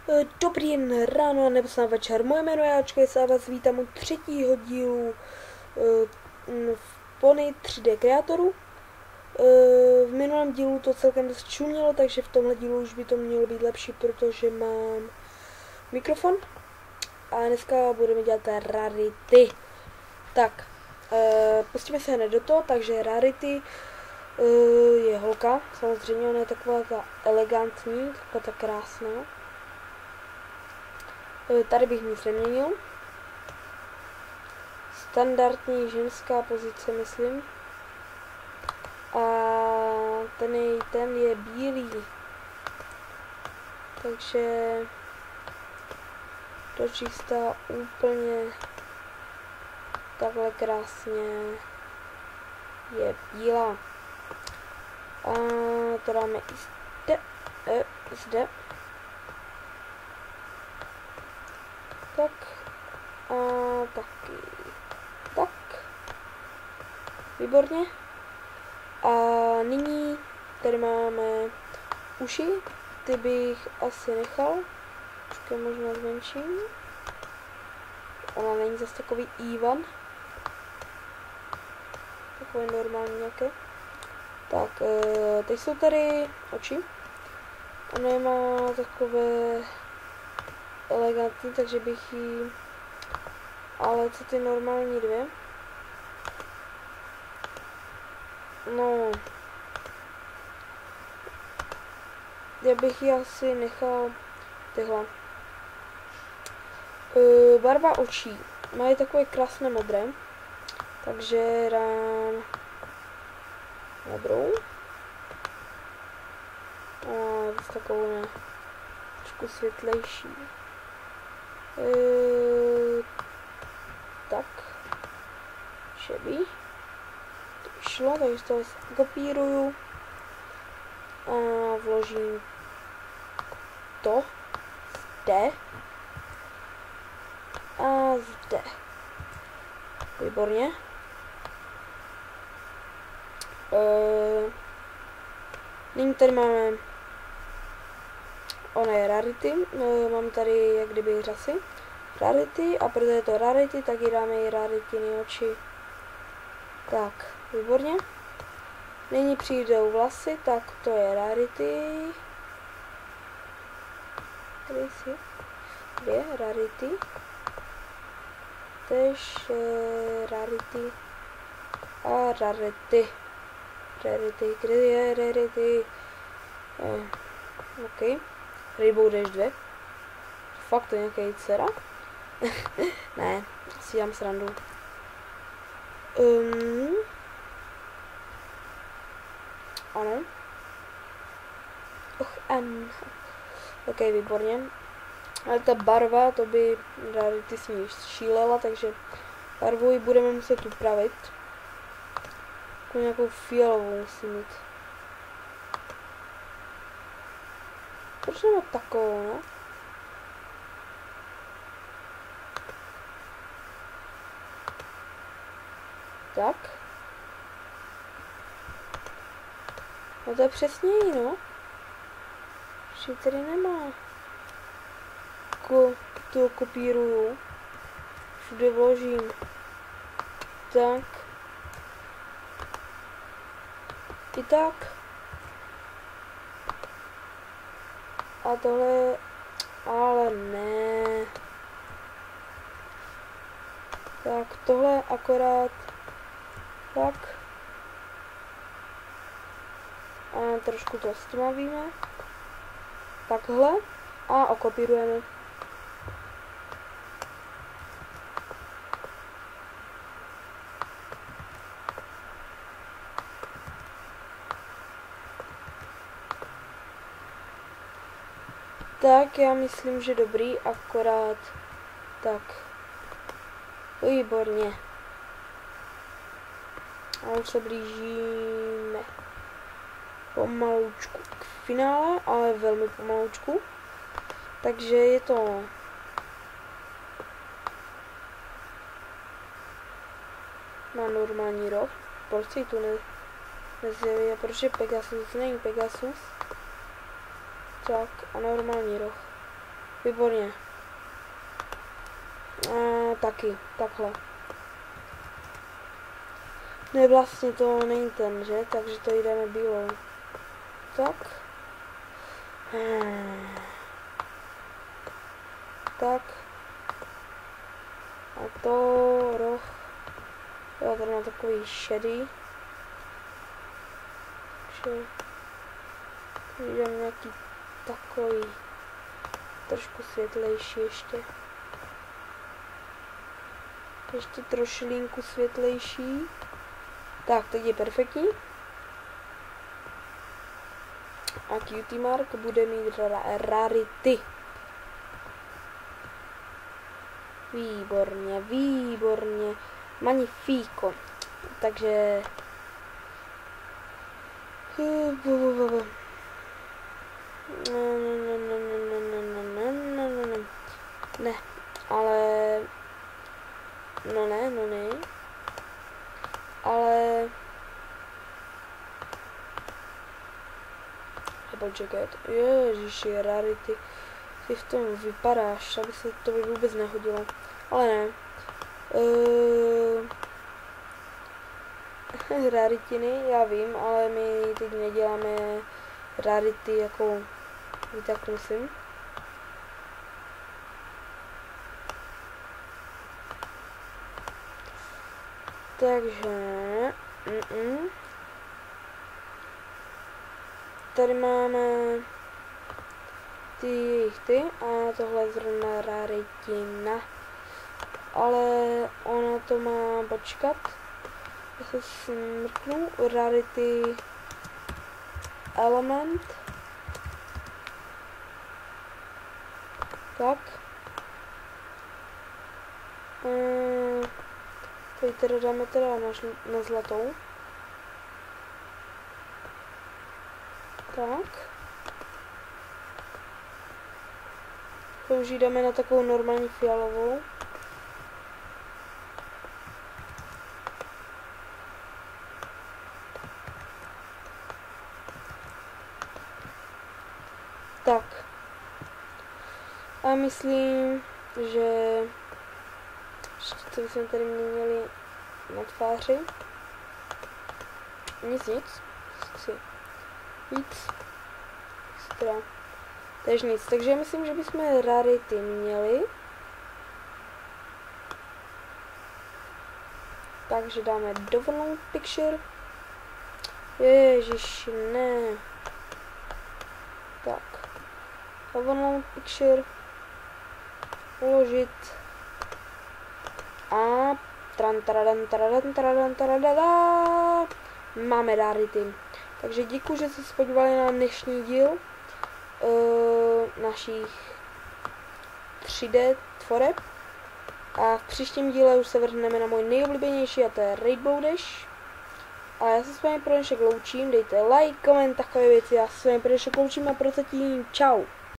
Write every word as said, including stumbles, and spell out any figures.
Dobrý den, ráno nebo snad večer. Moje jméno je Ačko, já vás vítám u třetího dílu v Pony tři dé kreatoru. V minulém dílu to celkem dost šumělo, takže v tomhle dílu už by to mělo být lepší, protože mám mikrofon. A dneska budeme dělat rarity. Tak, pustíme se hned do toho, takže rarity je holka, samozřejmě ona je taková ta elegantní, taková ta krásná. Tady bych nic neměnil. Standardní ženská pozice, myslím. A ten je, ten je bílý. Takže to čistá úplně takhle krásně je bílá. A to dáme i zde. E, zde. Tak a taky tak. Výborně. A nyní tady máme uši, ty bych asi nechal. Počkej, možná zmenším. Ona není zase takový Ivan. Takový normální nějaké. Tak, teď jsou tady oči. Ona je má takové elegantní, takže bych jí... Ale co ty normální dvě? No... Já bych ji asi nechal tyhle. E, barva očí. Mají takové krásné modré. Takže dám modrou. A s takovou ne. Trošku světlejší. E, tak. Šebí. To šlo, takže to kopíruju. A vložím to zde. A zde. Výborně. E, nyní tady máme ona je rarity, e, mám tady jak kdyby řasy. Rarity a protože je to rarity, tak ji dáme i rarity oči. Tak, výborně. Nyní přijdou vlasy, tak to je rarity. Tady si dvě rarity. Tež e, rarity a rarity. Rarity, kde je rarity? E, ok. Rainbow Dash dvě. Fakt to je nějaký dcera? Ne, si dám srandu. Um, ano. Och, an. Ok, výborně. Ale ta barva, to by Rarity s ní šílela, takže barvu ji budeme muset upravit. Jako nějakou fialovou musí mít. Proč nemá takovou, no? Tak. No to je přesně jí, no. Už ji tady nemá. Ko, to kopíruju. Všude vložím. Tak. I tak. A tohle... Ale ne. Tak tohle akorát... Tak. A trošku to stmavíme. Takhle. A okopírujeme. Tak, já myslím, že dobrý, akorát tak. Výborně. A už se blížíme pomalučku k finále, ale velmi pomalučku. Takže je to na normální roh. Proč si tu ne, nezjeví? A proč je Pegasus? Není Pegasus. Tak a normální roh. Výborně. A taky, takhle. Ne, vlastně to není ten, že? Takže to jdeme bílou. Tak. Hmm. Tak. A to roh. Jo, tady má takový šedý. Takže jdeme nějaký takový trošku světlejší ještě. Ještě trošilinku světlejší. Tak, teď je perfektní. A Cutie Mark bude mít ra rarity. Výborně, výborně. Magnifico. Takže... Ne, ale... No ne, no ne. Ale... Počkat, ježiši, rarity. Ty v tom vypadáš, aby se to by vůbec nehodilo. Ale ne. Uh, raritiny, já vím, ale my teď neděláme rarity jako... Víte, jak to myslím? Takže... Mm -mm. Tady máme ty jejich ty a tohle zrovna raritina. Ale ona to má počkat. Já se smrknu. Rarity element. Tak. Ehm, tady teda dáme teda na, na zlatou. Tak. Používáme na takovou normální fialovou. Tak. A myslím, že ještě co bychom tady měnili na tváři. Nic, nic. Chci víc. Extra. Takže nic. Takže myslím, že bychom rarity měli. Takže dáme download picture. Ježiši, ne. Tak. Download picture. Uložit. A tran taradan taradan taradan taradan. Máme rarity. Takže děkuji, že jste se podívali na dnešní díl uh, našich tři dé tvoreb. A v příštím díle už se vrhneme na můj nejoblíbenější, a to je Rainbow Dash. A já se s vámi pro dnešek loučím, dejte like, koment, takové věci. Já se s vámi pro dnešek loučím a prozatím čau.